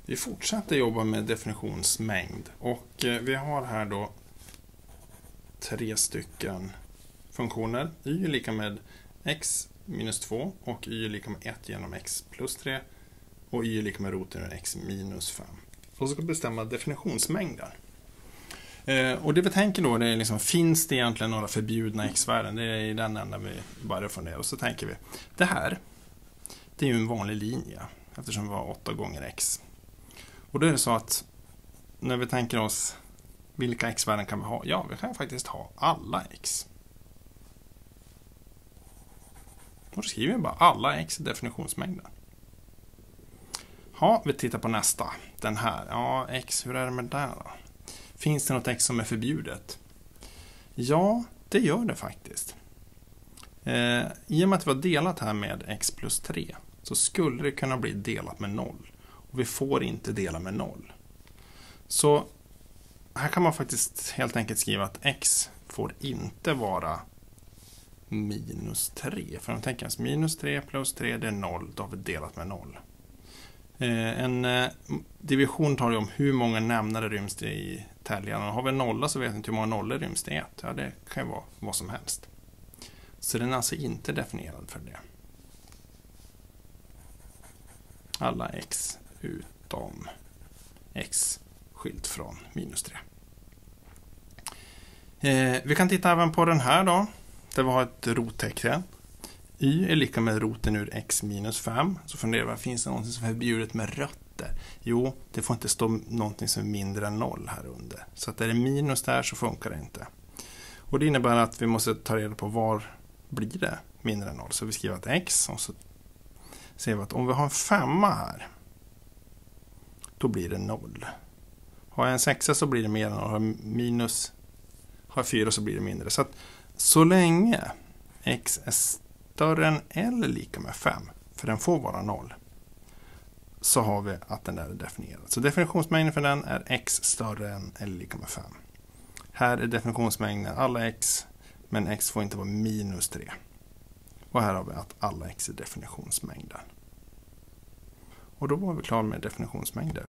Vi fortsätter jobba med definitionsmängd och vi har här då 3 stycken funktioner. Y är lika med x minus 2 och y är lika med 1 genom x plus 3 och y är lika med roten ur x minus 5. Och så ska vi bestämma definitionsmängden. Och det vi tänker då det är liksom, finns det egentligen några förbjudna x-värden? Det är i den enda vi bara funderar. Och så tänker vi, det här det är ju en vanlig linje eftersom vi har 8 gånger x. Och då är det så att när vi tänker oss vilka x-värden kan vi ha? Ja, vi kan faktiskt ha alla x. Och då skriver vi bara alla x i definitionsmängden. Ja, vi tittar på nästa. Den här. Ja, x, hur är det med det då? Finns det något x som är förbjudet? Ja, det gör det faktiskt. I och med att vi har delat här med x plus 3 så skulle det kunna bli delat med 0. Och vi får inte dela med 0. Så här kan man faktiskt helt enkelt skriva att x får inte vara minus 3. För om vi tänker oss minus 3 plus 3 det är 0, då har vi delat med 0. En division talar ju om hur många nämnare ryms det i täljaren. Har vi en nolla så vet vi inte hur många nollor ryms det i 1. Ja, det kan ju vara vad som helst. Så den är alltså inte definierad för det. Alla x utom x skilt från minus 3. Vi kan titta även på den här då. Där vi har ett rottecken. Y är lika med roten ur x minus 5. Så funderar vi, finns det något som är förbjudet med rötter? Jo, det får inte stå någonting som är mindre än 0 här under. Så att är det minus där så funkar det inte. Och det innebär att vi måste ta reda på var blir det mindre än 0. Så vi skriver att x och så ser vi att om vi har en 5 här då blir det 0. Har jag en 6 så blir det mer än 0. Har jag 4 så blir det mindre. Så att så länge x är större än eller lika med 5, för den får vara 0, så har vi att den där är definierad. Så definitionsmängden för den är x större än eller lika med 5. Här är definitionsmängden alla x, men x får inte vara minus 3. Och här har vi att alla x är definitionsmängden. Och då var vi klara med definitionsmängder.